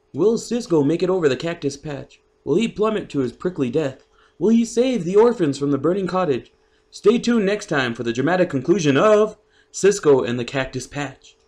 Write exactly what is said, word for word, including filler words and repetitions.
Will Cisco make it over the cactus patch? Will he plummet to his prickly death? Will he save the orphans from the burning cottage? Stay tuned next time for the dramatic conclusion of Cisco and the Cactus Patch.